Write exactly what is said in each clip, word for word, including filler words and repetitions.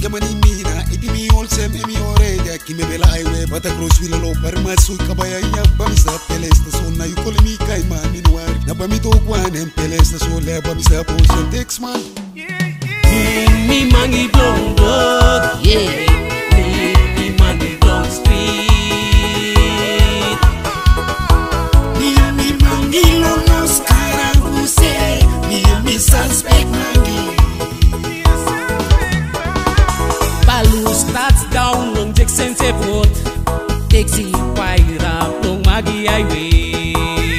jamani mina idi mi olsem emi orega kime bela highway bata cross wheel lo permasu kabaya ya bamsa pelesta so na yukol mi kai ma minwar na bamito kwanem pelesta so le bamsa poso text man me mangi blong dog yeah me me mangi blong street me me mangi lonos karabuse me me suspect mangi Palu starts down on Jackson Road taxi paira long magi highway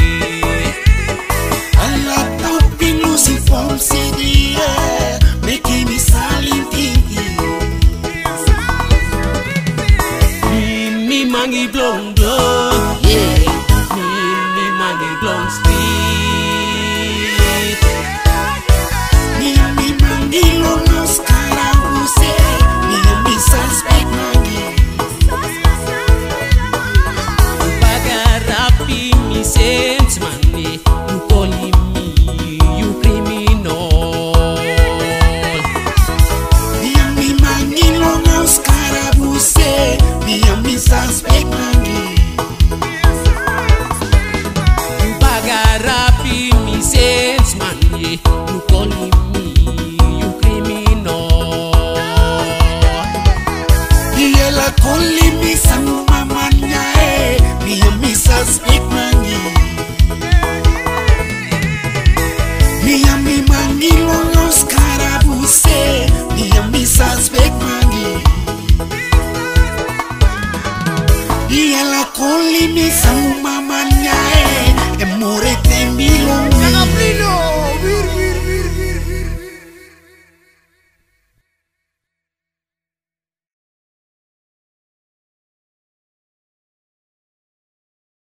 Allah tau pilu si form city making me silent me me mangi blong dog yeah me me mangi blong street me me mangi lonos karabuse me me suspect mangi bagarapi mi sense money you calling me you criminal me me mangi lonos karabuse me me suspect mangi bagarapi mi sense money you calling me you criminal yela calling me some mamanya eh me me suspect mangi me me mangi lonos karabuse me me suspect mangi yela calling me some